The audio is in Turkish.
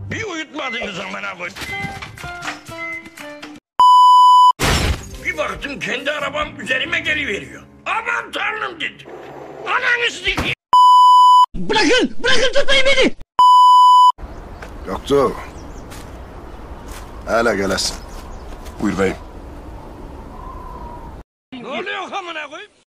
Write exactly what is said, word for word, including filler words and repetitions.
Bir uyutmadınız amına koy. Bir baktım kendi arabam üzerime geliveriyor. Aman tanrım dedim. Ananı sikeyim. Bırakın! Bırakın tutmayın beni! Yoktu. Hele gelesin. Buyur beyim.